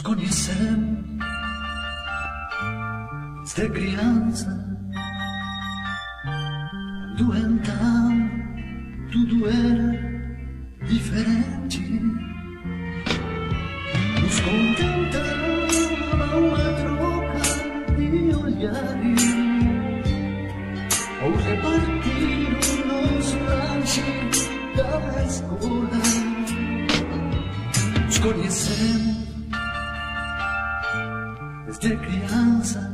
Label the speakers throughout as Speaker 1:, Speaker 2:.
Speaker 1: conhecemos desde criança, quando então tudo era diferente. Nos contentamos numa troca de olhares, ao repartir o nosso lanche da escola. Nos conhecemos desde criança,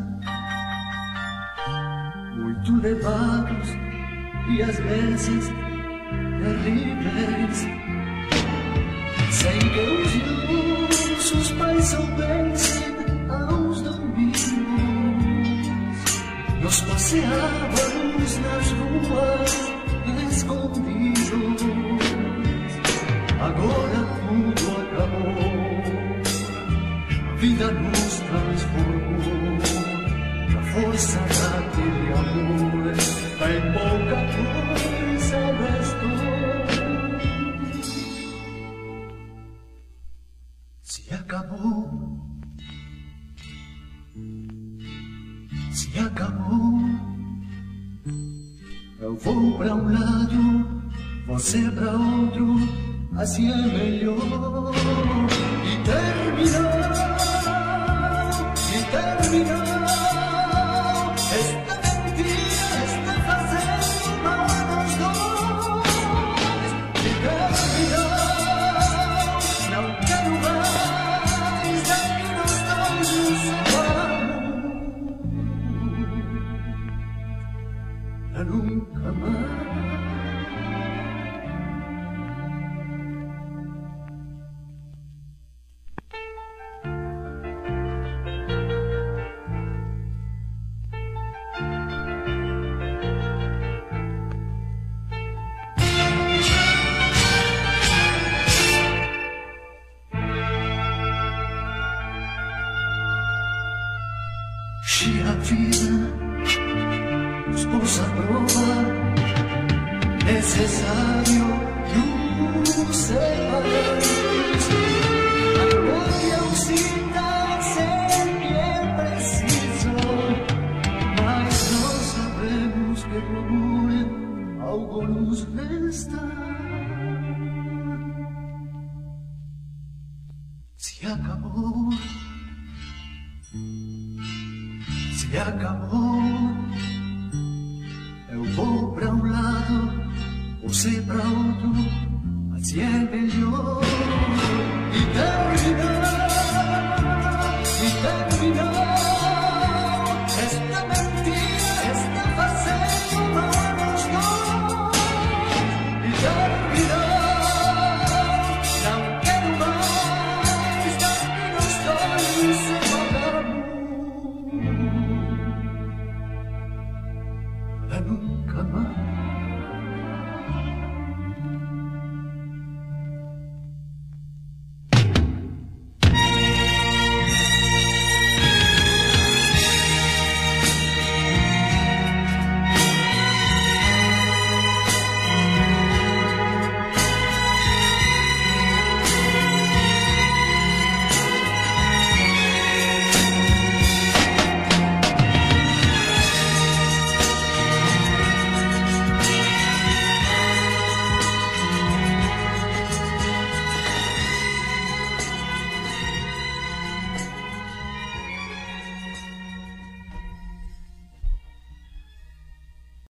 Speaker 1: muito levados e às vezes terríveis, sem que os nossos pais soubessem. Aos domingos nós passeávamos nas ruas escondidos. Agora tudo acabou, a vida nos transformou. A força daquele amor em pouca coisa restou. Se acabou, se acabou. Eu vou pra um lado, você pra outro, assim é melhor. E terminou, e terminou. Esta mentira está fazendo mal a nós dois. E terminou, não quero mais, é que nós dois nos separamos pra nunca mais. Se a vida nos pôs à prova, necessário nos separarmos. A glória auxiliar sempre é preciso, mas nós sabemos que por muito algo nos resta. Se acabou, se acabou. Eu vou pra um lado, você pra outro, assim é melhor.